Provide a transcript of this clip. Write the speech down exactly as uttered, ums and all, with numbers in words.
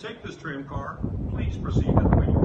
take this tram car, please proceed to the waiting